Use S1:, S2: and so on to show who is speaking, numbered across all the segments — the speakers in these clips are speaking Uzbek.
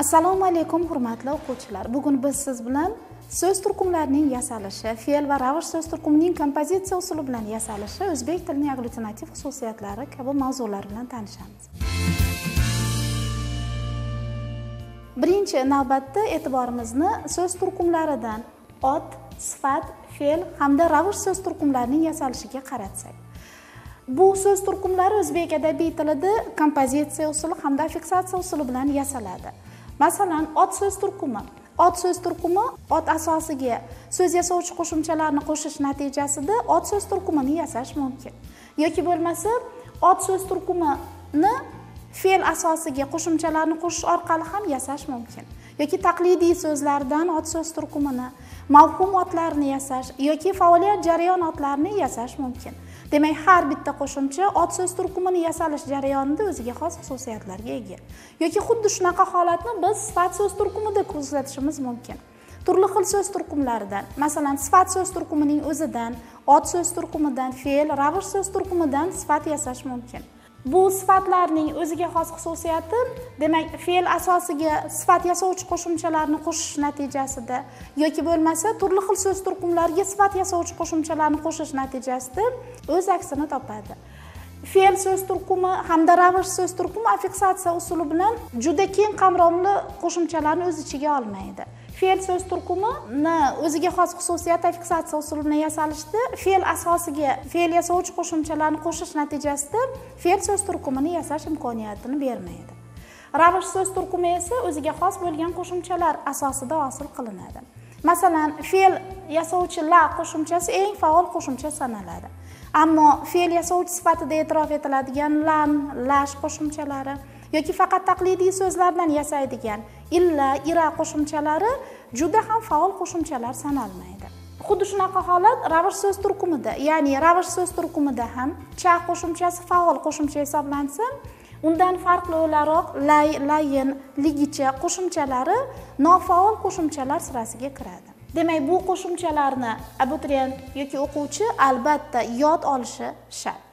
S1: Assalomu alaykum hurmatli o'quvchilar. Bugun biz siz bilan so'z turkumlarining yasalishi, fe'l va ravish so'z turkumining kompozitsiya usuli bilan yasalishi, o'zbek tilining agglutinativ xususiyatlari kabi mavzular bilan tanishamiz. Birinchi navbatda e'tiborimizni so'z turkumlaridan ot, sifat, fe'l hamda ravish so'z turkumlarining yasalishiga qaratsak. Bu so'z turkumlari o'zbek adabiy tilida kompozitsiya usuli hamda fiksatsiya usuli bilan yasaladi. Masalan, ot so'z turkumi. Ot so'z turkumi ot asosiga so'z yasovchi qo'shimchalarni qo'shish natijasida ot so'z turkumini yasash mumkin. Yoki bo'lmasa, ot so'z turkumini fe'l asosiga qo'shimchalarni qo'shish orqali ham yasash mumkin. Yoki taqlidiy so'zlardan ot so'z turkumini, mavhum otlarni yasash yoki faoliyat jarayon otlarini yasash mumkin. Demak, har bitta qo'shimcha ot so'z turkumini yasalish jarayonida o'ziga xos xususiyatlarga ega. Yoki xuddi shunaqa holatni biz sifat so'z turkumida kuzatishimiz mumkin. Turli xil so'z turkumlaridan, masalan, sifat so'z turkumining o'zidan, ot so'z turkumidan, fe'l, ravish so'z turkumidan sifat yasash mumkin. Bu sifatlarning o'ziga xos xususiyati, demak, fe'l asosiga sifat yasovchi qo'shimchalarni qo'shish natijasida yoki bo'lmasa turli xil so'z turkumlariga sifat yasovchi qo'shimchalarni qo'shish natijasida o'z aksini topadi. Fe'l so'z turkumi hamda ravish so'z turkumi affiksatsiya usuli bilan juda keng qamrovli qo'shimchalarni o'z ichiga olmaydi. Fe'l so'z turkumini o'ziga xos xususiyati affiksatsiya usuli bilan yasalishda fe'l asosiga fe'l yasovchi qo'shimchalarni qo'shish natijasida fe'l so'z turkumini yasash imkoniyatini bermaydi. Ravish so'z turkumi esa o'ziga xos bo'lgan qo'shimchalar asosida hosil qilinadi. Masalan, fe'l yasovchi la qo'shimchasi eng faol qo'shimcha sanaladi. Ammo fe'l yasovchi sifatida e'tirof etiladigan lan, lash qo'shimchalari yoki faqat taqlidiy so'zlardan yasaydigan illa, ira qo'shimchalari juda ham faol qo'shimchalar sanalmaydi. Xuddi shunaqa holat ravish so'z turkumida, ya'ni ravish so'z turkumida ham cha qo'shimchasi faol qo'shimcha hisoblansa, undan farqli o'laroq lay, layin, ligicha qo'shimchalari nofaol qo'shimchalar sirasiga kiradi. Demak, bu qo'shimchalarni abituriyent yoki o'quvchi albatta yod olishi shart.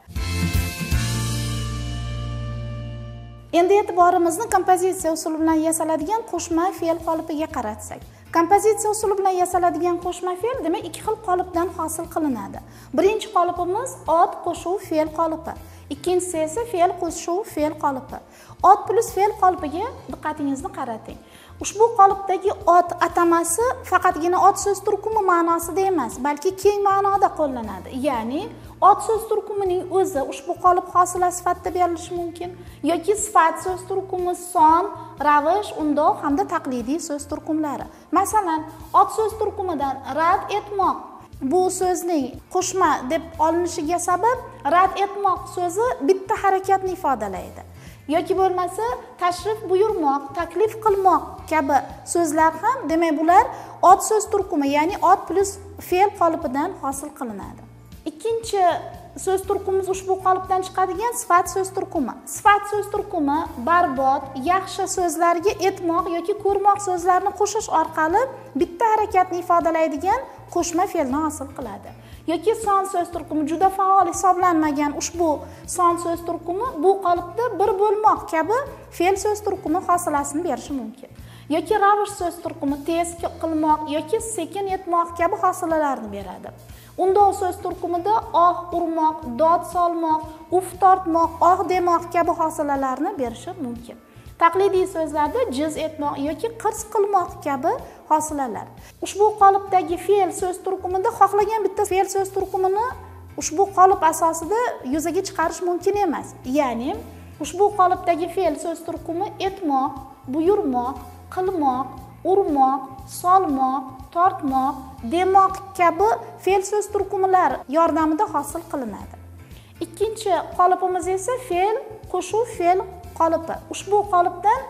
S1: Endi e'tiborimizni kompozitsiya usuli bilan yasaladigan qo'shma fe'l qolipiga qaratsak. Kompozitsiya usuli bilan yasaladigan qo'shma fe'l demak ikki xil qolipdan hosil qilinadi. Birinchi qolipimiz ot qo'shuv fe'l qolipi. Ikkinchisi esa fe'l qo'shuv fe'l qolipi. Ot plus fe'l qolipiga diqqatingizni qarating. Ushbu qolipdagi ot atamasi faqatgina ot so'z turkumi ma'nosida emas, balki keng ma'noda qo'llanadi. Ya'ni ot so'z turkumining o'zi ushbu qolip hosila sifatida berilishi mumkin yoki sifat so'z turkumi, son, ravish, undoq hamda taqlidiy so'z turkumlari. Masalan, ot so'z turkumidan rad etmoq bu so'zning qo'shma deb olinishiga sabab rad etmoq so'zi bitta harakatni ifodalaydi. Yoki bo'lmasa tashrif buyurmoq, taklif qilmoq kabi so'zlar ham, demak, bular ot so'z turkumi, ya'ni ot plus fe'l qolipidan hosil qilinadi. Ikkinchi so'z turkumimiz ushbu qolipdan chiqadigan sifat so'z turkumi. Sifat so'z turkumi barbod, yaxshi so'zlarga etmoq yoki ko'rmoq so'zlarni qo'shish orqali bitta harakatni ifodalaydigan qo'shma fe'lni hosil qiladi. Yoki son so'z turkumi juda faol hisoblanmagan ushbu son so'z turkumi bu qolipda bir bo'lmoq kabi fe'l so'z turkumi hosilasini berishi mumkin. Yoki ravish so'z turkumi tez qilmoq yoki sekin etmoq kabi hosilalarni beradi. Undoq so'z turkumida oh urmoq, dod solmoq, uf tortmoq, oh demoq kabi hosilalarni berishi mumkin. Taqlidiy so'zlarda jiz etmoq yoki qirs qilmoq kabi hosilalar. Ushbu qolipdagi fe'l so'z turkumida xohlagan bitta fe'l so'z turkumini ushbu qolip asosida yuzaga chiqarish mumkin emas. Ya'ni ushbu qolipdagi fe'l so'z turkumi etmoq, buyurmoq, qilmoq, urmoq, solmoq, tortmoq, demoq kabi fe'l so'z turkumlar yordamida hosil qilinadi. Ikkinchi qolipimiz esa fe'l qo'shuv fe'l qolipi. Ushbu qolipdan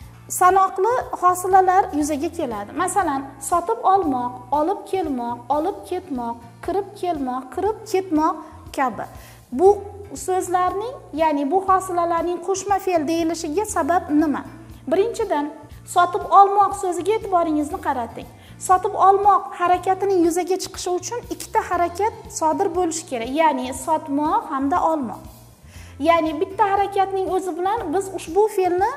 S1: sanoqli hosilalar yuzaga keladi. Masalan, sotib olmoq, olib kelmoq, olib ketmoq, kirib kelmoq, kirib ketmoq kabi. Bu so'zlarning, ya'ni bu hosilalarning qo'shma fe'l deyilishiga sabab nima? Birinchidan, sotib olmoq so'ziga e'tiboringizni qarating. Sotib olmoq harakatining yuzaga chiqishi uchun ikkita harakat sodir bo'lishi kerak, ya'ni sotmoq hamda olmoq. Ya'ni bitta harakatning o'zi bilan biz ushbu fe'lni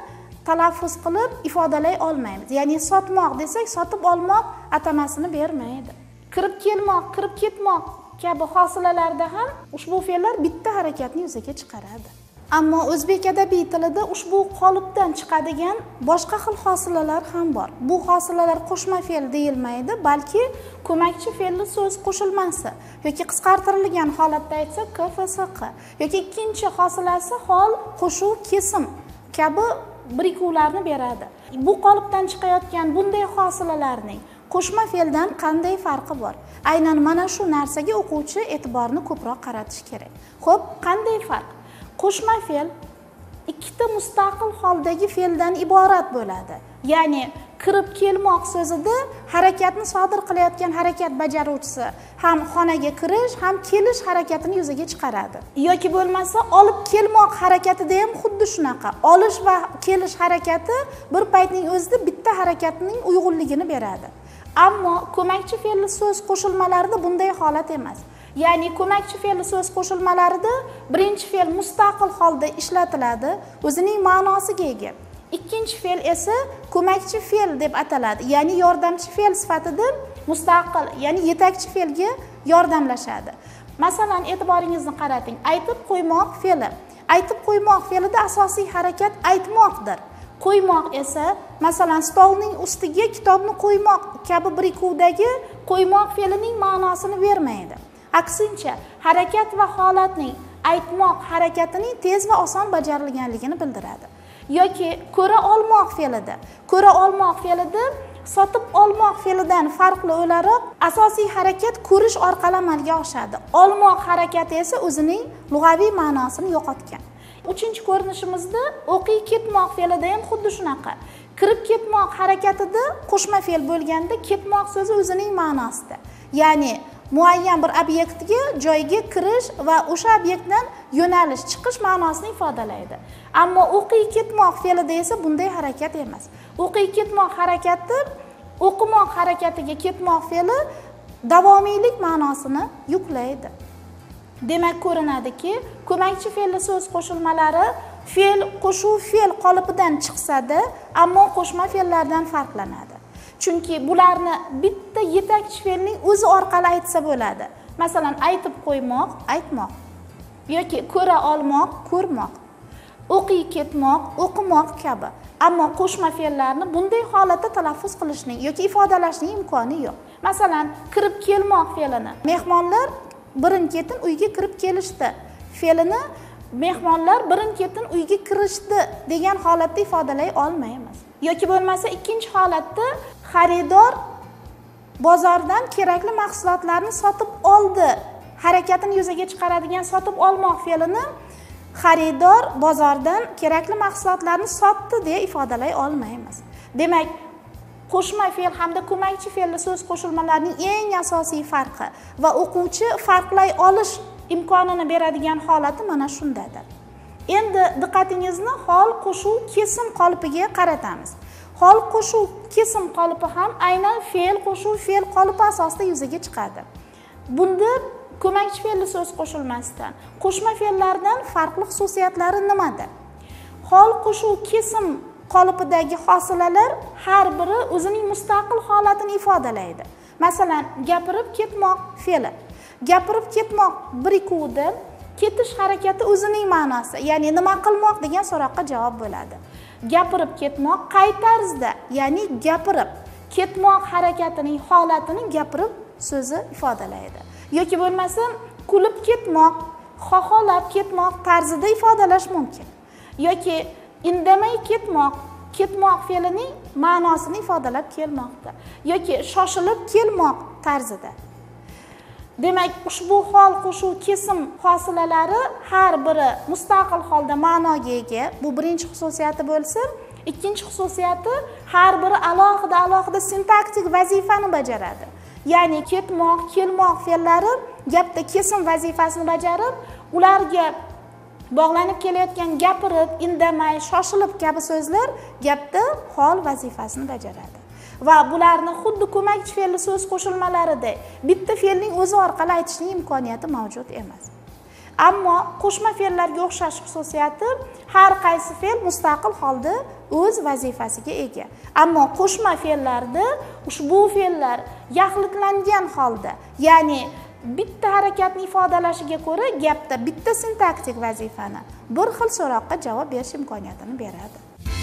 S1: talaffuz qilib ifodalay olmaymiz. Ya'ni sotmoq desak, sotib olmoq atamasini bermaydi. Kirib kelmoq, kirib ketmoq kabi hosilalarda ham ushbu fe'llar bitta harakatni yuzaga chiqaradi. Ammo o'zbek adabiy tilida ushbu qolipdan chiqadigan boshqa xil hosilalar ham bor. Bu hosilalar qo'shma fe'l deyilmaydi, balki ko'makchi fe'lli so'z qo'shilmasi yoki qisqartirilgan holatda aytsak KFSQ yoki ikkinchi hosilasi hol, qo'shuv, kesim kabi birikuvlarni beradi. Bu qolipdan chiqayotgan bunday hosilalarning qo'shma fe'ldan qanday farqi bor? Aynan mana shu narsaga o'quvchi e'tiborni ko'proq qaratish kerak. Xo'p, qanday farq? Qo'shma fe'l ikkita mustaqil holdagi fe'ldan iborat bo'ladi. Ya'ni kirib kelmoq so'zida harakatni sodir qilayotgan harakat bajaruvchisi ham xonaga kirish, ham kelish harakatini yuzaga chiqaradi. Yoki bo'lmasa olib kelmoq harakatida ham xuddi shunaqa. Olish va kelish harakati bir paytning o'zida bitta harakatning uyg'unligini beradi. Ammo ko'makchi fe'lli so'z qo'shilmalarida bunday holat emas. Ya'ni ko'makchi fe'lli so'z qo'shilmalarida birinchi fe'l mustaqil holda ishlatiladi, o'zining ma'nosiga ega. Ikkinchi fe'l esa ko'makchi fe'l deb ataladi. Ya'ni yordamchi fe'l sifatida mustaqil, ya'ni yetakchi fe'lga yordamlashadi. Masalan, e'tiboringizni qarating. Aytib qo'ymoq fe'li. Aytib qo'ymoq fe'lida asosiy harakat aytmoqdir. Qo'ymoq esa, masalan, stolning ustiga kitobni qo'ymoq kabi birikuvdagi qo'ymoq fe'lining ma'nosini bermaydi. Aksincha, harakat va holatning aytmoq harakatining tez va oson bajarilganligini bildiradi. Yoki ko'ra olmoq fe'lida. Ko'ra olmoq fe'lida sotib olmoq fe'lidan farqli o'laroq asosiy harakat ko'rish orqali amalga oshadi. Olmoq harakati esa o'zining lug'aviy ma'nosini yo'qotgan. Uchinchi ko'rinishimizda o'qiy ketmoq fe'lida ham xuddi shunaqa. Kirib ketmoq harakatida qo'shma fe'l bo'lganda ketmoq so'zi o'zining ma'nosida. Ya'ni muayyan bir obyektga, joyga kirish va o'sha obyektdan yo'nalish, chiqish ma'nosini ifodalaydi. Ammo o'qiy ketmoq fe'lida esa bunday harakat emas. O'qiy ketmoq harakati o'qimoq harakatiga ketmoq fe'li davomiylik ma'nosini yuklaydi. Demak, ko'rinadiki, ko'makchi fe'lli so'z qo'shilmalari fe'l, qo'shuv fe'l qolipidan chiqsa-da, ammo qo'shma fe'llardan farqlanadi. Chunki bularni bitta yetakchi fe'lning o'zi orqali aytsa bo'ladi. Masalan, aytib qo'ymoq, aytmoq yoki ko'ra olmoq, ko'rmoq, o'qiy ketmoq, o'qimoq kabi. Ammo qo'shma fe'llarni bunday holatda talaffuz qilishning yoki ifodalashning imkoni yo'q. Masalan, kirib kelmoq fe'lini mehmonlar birin-ketin uyga kirib kelishdi fe'lini mehmonlar birin-ketin uyga kirishdi degan holatda ifodalay olmaymiz. Yoki bo'lmasa ikkinchi holatda xaridor bozordan kerakli mahsulotlarni sotib oldi harakatini yuzaga chiqaradigan sotib olmoq fe'lini xaridor bozordan kerakli mahsulotlarni sotdi deya ifodalay olmaymiz. Demak, qo'shma fe'l hamda ko'makchi fe'lli so'z qo'shilmalarining eng asosiy farqi va o'quvchi farqlay olish imkonini beradigan holati mana shundadir. Endi diqqatingizni hol, qo'shuv, kesim qolipiga qaratamiz. Hol, qo'shuv, kesim qolipi ham aynan fe'l, qo'shuv, fe'l qolipi asosida yuzaga chiqadi. Bunda ko'makchi fe'lli so'z qo'shilmasidan qo'shma fe'llardan farqli xususiyatlari nimada? Hol, qo'shuv, kesim qolipidagi hosilalar har biri o'zining mustaqil holatini ifodalaydi. Masalan, gapirib ketmoq fe'li. Gapirib ketmoq birikuvda ketish harakati o'zining ma'nosi, ya'ni nima qilmoq degan so'roqqa javob bo'ladi. Gapirib ketmoq qay tarzda, ya'ni gapirib ketmoq harakatining holatini gapirib so'zi ifodalaydi. Yoki bo'lmasa kulib ketmoq, xoxolab ketmoq tarzida ifodalash mumkin. Yoki indamay ketmoq, ketmoq fe'lining ma'nosini ifodalab kelmoqda. Yoki shoshilib kelmoq tarzida. Demak, ushbu hol, qo'shuv, kesim hosilalari har biri mustaqil holda ma'noga ega. Bu birinchi xususiyati bo'lsa, ikkinchi xususiyati har biri alohida sintaktik vazifani bajaradi. Ya'ni ketmoq, kelmoq fe'llari gapda kesim vazifasini bajarib, ularga bog'lanib kelayotgan gapirib, indamay, shoshilib kabi so'zlar gapda hol vazifasini bajaradi. Va bularni xuddi ko'makchi fe'lli so'z qo'shilmalarida bitta fe'lning o'zi orqali aytishning imkoniyati mavjud emas. Ammo qo'shma fe'llarga o'xshash xususiyati har qaysi fe'l mustaqil holda o'z vazifasiga ega. Ammo qo'shma fe'llarda ushbu fe'llar yaxlitlangan holda, ya'ni bitta harakatni ifodalashiga ko'ra gapda bitta sintaktik vazifani bir xil so'roqqa javob berish imkoniyatini beradi.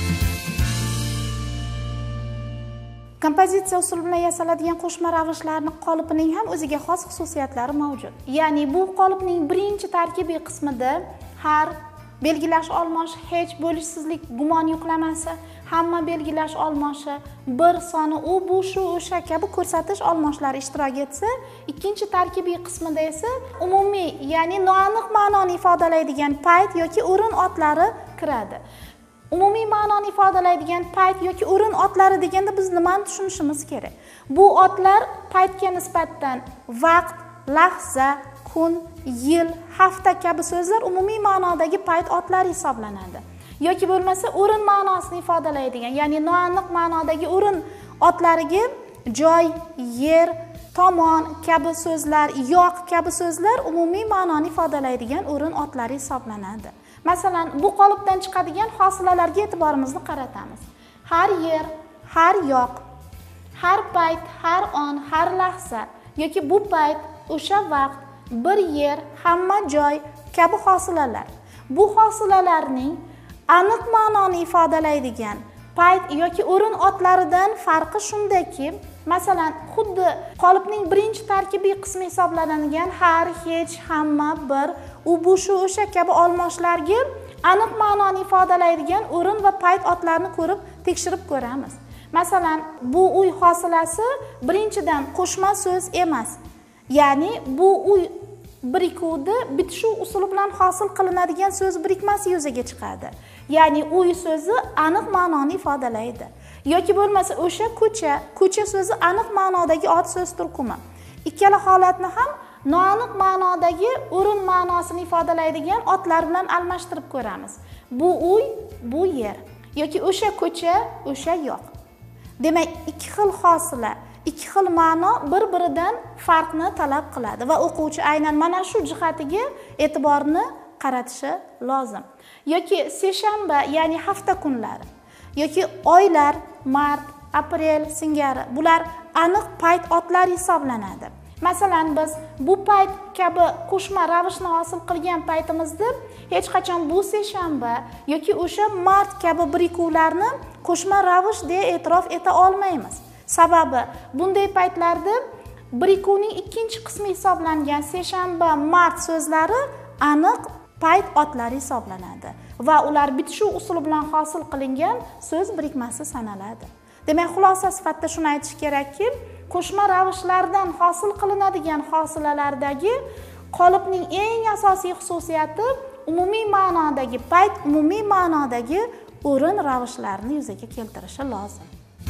S1: Kompozitsiya usuli bilan yasaladigan qo'shma ravishlarning qolipining ham o'ziga xos xususiyatlari mavjud. Ya'ni bu qolipning birinchi tarkibiy qismida har, belgilash olmosh, hech, bo'lishsizlik, gumon yuqlamasi, hamma belgilash olmoshi, bir soni, u, bu, shu, o'sha kabi ko'rsatish olmoshlari ishtirok etsa, ikkinchi tarkibiy qismida esa umumiy, ya'ni noaniq ma'noni ifodalaydigan payt yoki o'rin otlari kiradi. Umumiy ma'noni ifodalaydigan payt yoki o'rin otlari deganda biz nimani tushunishimiz kerak? Bu otlar paytga nisbatan vaqt, lahza, kun, yil, hafta kabi so'zlar umumiy ma'nodagi payt otlari hisoblanadi. Yoki bo'lmasa o'rin ma'nosini ifodalaydigan, ya'ni noaniq ma'nodagi o'rin otlariga joy, yer, tomon kabi so'zlar, yoq kabi so'zlar umumiy ma'noni ifodalaydigan o'rin otlari hisoblanadi. Masalan, bu qolipdan chiqadigan hosilalarga e'tiborimizni qaratamiz. Har yer, har yoq, har payt, har on, har lahza yoki bu payt, o'sha vaqt, bir yer, hamma joy kabi hosilalar. Bu hosilalarning aniq ma'noni ifodalaydigan payt yoki o'rin otlaridan farqi shundaki, masalan, xuddi qolipning birinchi tarkibiy qismi hisoblanadigan har, hech, hamma, bir, u, bu, shu, o'sha kabi olmoshlarga aniq ma'noni ifodalaydigan o'rin va payt otlarini ko'rib tekshirib ko'ramiz. Masalan, bu uy hosilasi birinchidan qo'shma so'z emas. Ya'ni bu uy birikuvda bitishuv usuli bilan hosil qilinadigan so'z birikmasi yuzaga chiqadi. Ya'ni uy so'zi aniq ma'noni ifodalaydi. Yoki bo'lmasa o'sha ko'cha so'zi aniq ma'nodagi ot so'z turkumi. Ikkala holatni ham noaniq ma'nodagi o'rin ma'nosini ifodalaydigan otlar bilan almashtirib ko'ramiz. Bu uy, bu yer yoki o'sha ko'cha, o'sha yoq. Demak, ikki xil hosila, ikki xil ma'no bir-biridan farqni talab qiladi va o'quvchi aynan mana shu jihatiga e'tiborni qaratishi lozim. Yoki seshanba, ya'ni hafta kunlari, yoki oylar, mart, aprel singari, bular aniq payt otlari hisoblanadi. Masalan, biz bu payt kabi qo'shma ravishni hosil qilgan paytimizda hech qachon bu seshanba yoki o'sha mart kabi birikuvlarni qo'shma ravish deya e'tirof eta olmaymiz. Sababi, bunday paytlarda birikuvning ikkinchi qismi hisoblangan seshanba, mart so'zlari aniq payt otlari hisoblanadi va ular bitishuv usuli bilan hosil qilingan so'z birikmasi sanaladi. Demak, xulosa sifatida shuni aytish kerakki, qo'shma ravishlardan hosil qilinadigan hosilalardagi qolipning eng asosiy xususiyati umumiy ma'nodagi payt, umumiy ma'nodagi o'rin ravishlarini yuzaga keltirishi lozim.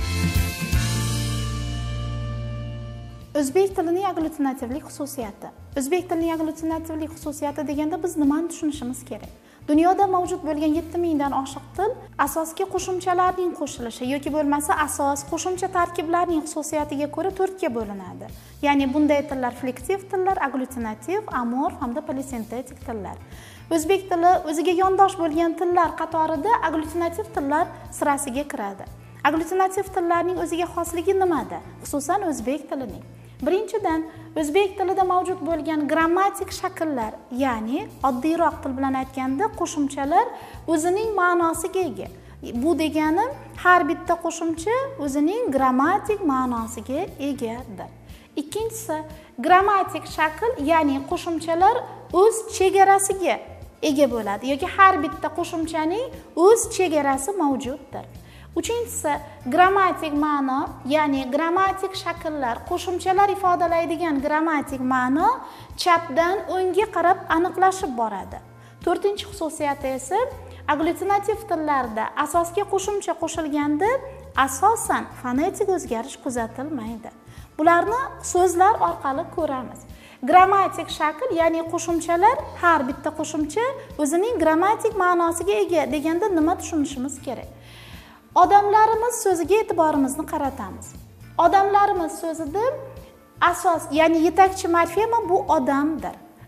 S1: O'zbek tilining agglutinativlik xususiyati. O'zbek tilining agglutinativlik xususiyati deganda biz nimani tushunishimiz kerak? Dunyoda mavjud bo'lgan 7000 dan oshiq til asosga qo'shimchalarning qo'shilishi yoki bo'lmasa asos qo'shimcha tarkiblarning xususiyatiga ko'ra 4 ga bo'linadi. Ya'ni bunday tillar flektiv tillar, agglutinativ, amorf hamda polisintetik tillar. O'zbek tili o'ziga yondosh bo'lgan tillar qatorida agglutinativ tillar sirasiga kiradi. Agglutinativ tillarning o'ziga xosligi nimada? Xususan o'zbek tilining. Birinchidan, o'zbek tilida mavjud bo'lgan grammatik shakllar, ya'ni oddiyroq til bilan aytganda qo'shimchalar o'zining ma'nosiga ega. Bu degani har bitta qo'shimcha o'zining grammatik ma'nosiga egadir. Ikkinchisi, grammatik shakl, ya'ni qo'shimchalar o'z chegarasiga ega bo'ladi yoki har bitta qo'shimchaning o'z chegarasi mavjuddir. Uchinchisi, grammatik ma'no, ya'ni grammatik shakllar, qo'shimchalar ifodalaydigan grammatik ma'no chapdan o'ngga qarab aniqlashib boradi. To'rtinchi xususiyati esa agglutinativ tillarda asosga qo'shimcha qo'shilganda asosan fonetik o'zgarish kuzatilmaydi. Bularni so'zlar orqali ko'ramiz. Grammatik shakl, ya'ni qo'shimchalar, har bitta qo'shimcha o'zining grammatik ma'nosiga ega deganda nima tushunishimiz kerak? Odamlarimiz so'ziga e'tiborimizni qaratamiz. Odamlarimiz so'zida asos, ya'ni yetakchi morfema bu odamdir.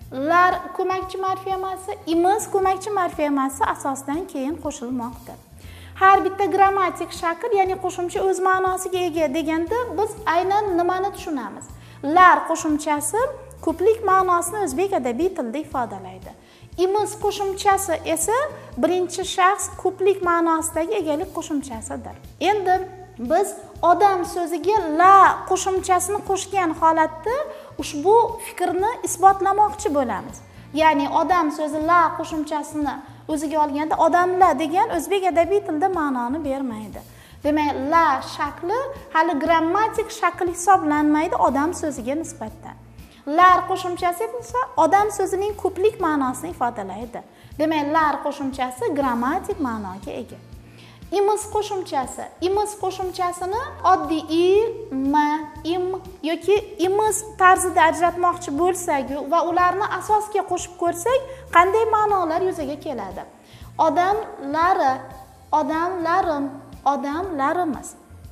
S1: lar ko'makchi morfemasi, imiz ko'makchi morfemasi asosdan keyin qo'shilmoqda. Har bitta grammatik shakl, ya'ni qo'shimcha o'z ma'nosiga ega deganda biz aynan nimani tushunamiz? Lar qo'shimchasi ko'plik ma'nosini o'zbek adabiy tilida ifodalaydi. Imiz qo'shimchasi esa birinchi shaxs ko'plik ma'nosidagi egalik qo'shimchasidir. Endi biz odam so'ziga la qo'shimchasini qo'shgan holatda ushbu fikrni isbotlamoqchi bo'lamiz. Ya'ni odam so'zi la qo'shimchasini o'ziga olganda odamlar degan o'zbek adabiy tilida ma'noni bermaydi. Demak, la shakli hali grammatik shakl hisoblanmaydi odam so'ziga nisbatan. Lar qo'shimchasi esa odam so'zining ko'plik ma'nosini ifodalaydi. Demak, lar qo'shimchasi grammatik ma'noga ega. Imiz qo'shimchasi. Imiz qo'shimchasini oddiy im yoki imiz tarzida ajratmoqchi bo'lsak va ularni asosga qo'shib ko'rsak, qanday ma'nolar yuzaga keladi? Odamlari, odamlarim, odamlarimiz.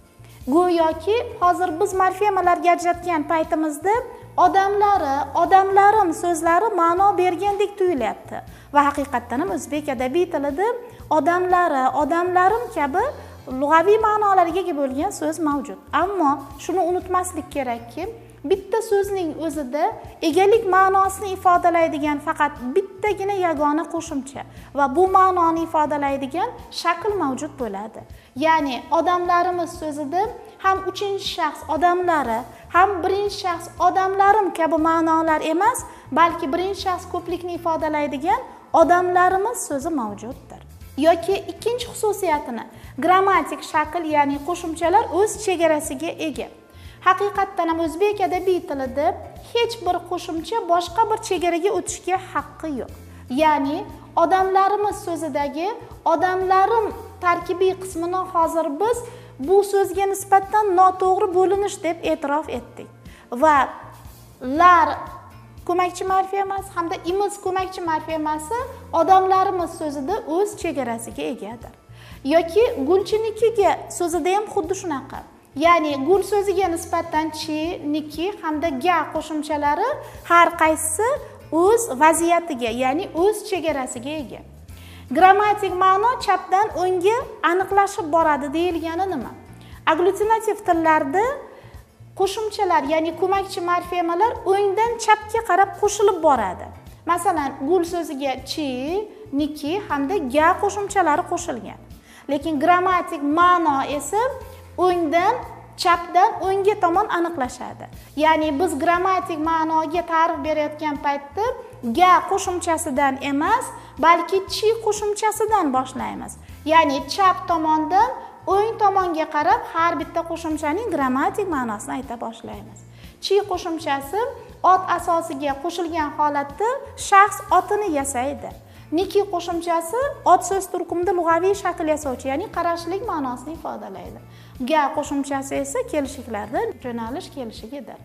S1: Go'yoki hozir biz morfemalarga ajratgan paytimizda odamlari, odamlarim so'zlari ma'no bergandek tuyulyapti va haqiqatdan ham o'zbek adabiy tilida odamlari, odamlarim kabi lug'aviy ma'nolarga ega bo'lgan so'z mavjud. Ammo shuni unutmaslik kerakki, bitta so'zning o'zida egalik ma'nosini ifodalaydigan faqat bittagina yagona qo'shimcha va bu ma'noni ifodalaydigan shakl mavjud bo'ladi. Ya'ni odamlarimiz so'zida ham uchinchi shaxs odamlari, ham birinchi shaxs odamlarim kabi ma'nolar emas, balki birinchi shaxs ko'plikni ifodalaydigan odamlarimiz so'zi mavjuddir. Yoki ikkinchi xususiyatini, grammatik shakl, ya'ni qo'shimchalar o'z chegarasiga ega. Haqiqatdan ham o'zbek adabiy tilida hech bir qo'shimcha boshqa bir chegaraga o'tishga haqqi yo'q. Ya'ni odamlarimiz so'zidagi odamlarim tarkibiy qismini hozir biz bu so'zga nisbatan noto'g'ri bo'linish deb e'tirof etdik. Va lar ko'makchi morfemasi hamda imiz ko'makchi morfemasi odamlarimiz so'zida o'z chegarasiga egadir. Yoki gulchinikiga so'zida ham xuddi shunaqa. Ya'ni gul so'ziga nisbatan chi, niki hamda ga qo'shimchalari har qaysisi o'z vaziyatiga, ya'ni o'z chegarasiga ega. Grammatik ma'no chapdan o'ngga aniqlashib boradi deyilgani nima? Agglutinativ tillarda qo'shimchalar, ya'ni ko'makchi morfemalar o'ngdan chapga qarab qo'shilib boradi. Masalan, gul so'ziga chi, niki hamda ga qo'shimchalari qo'shilgan. Lekin grammatik ma'no esa o'ngdan chapdan o'ngga tomon aniqlashadi. Ya'ni biz grammatik ma'noga ta'rif berayotgan paytda ga qo'shimchasidan emas, balki chi qo'shimchasidan boshlaymiz. Ya'ni chap tomondan o'ng tomonga qarab har bitta qo'shimchaning grammatik ma'nosini ayta boshlaymiz. Chi qo'shimchasi ot asosiga qo'shilgan holatda shaxs otini yasaydi. Niki qo'shimchasi ot so'z turkumida lug'aviy shakl yasovchi, ya'ni qarashlik ma'nosini ifodalaydi. Ga qo'shimchasi esa kelishiklarda jo'nalish kelishigidir.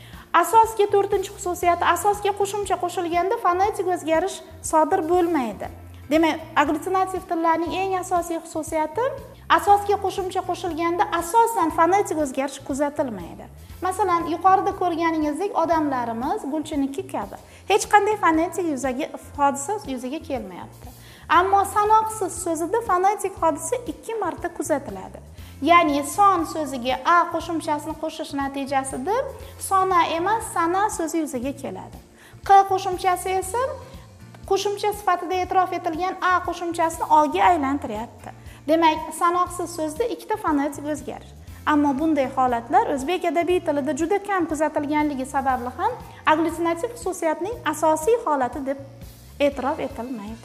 S1: Asosga to'rtinchi xususiyati, asosga qo'shimcha qo'shilganda fonetik o'zgarish sodir bo'lmaydi. Demak, agglutinativ tillarning eng asosiy xususiyati asosga qo'shimcha qo'shilganda asosan fonetik o'zgarish kuzatilmaydi. Masalan, yuqorida ko'rganingizdek odamlarimiz gulchiniki kabi hech qanday fonetik hodisa yuzaga kelmayapti. Ammo sanoqsiz so'zida fonetik hodisa 2 marta kuzatiladi. Ya'ni son so'ziga a qo'shimchasini qo'shish natijasida sona emas, sana so'zi yuzaga keladi. Q qo'shimchasi esa qo'shimcha sifatida e'tirof etilgan a qo'shimchasini oga aylantiryapti. Demak, sanoqsiz so'zda ikkita fonetik o'zgarish. Ammo bunday holatlar o'zbek adabiy tilida juda kam kuzatilganligi sababli ham agglutinativ xususiyatning asosiy holati deb e'tirof etilmaydi.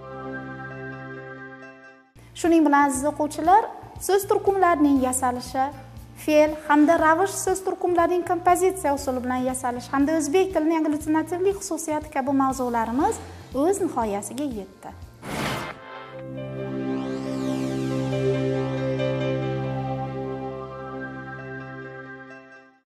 S1: Shuning bilan aziz o'quvchilar, so'z turkumlarining yasalishi, fe'l hamda ravish so'z turkumlarining kompozitsiya usuli bilan yasalish hamda o'zbek tilining agglutinativlik xususiyati kabi mavzularimiz o'z nihoyasiga yetdi.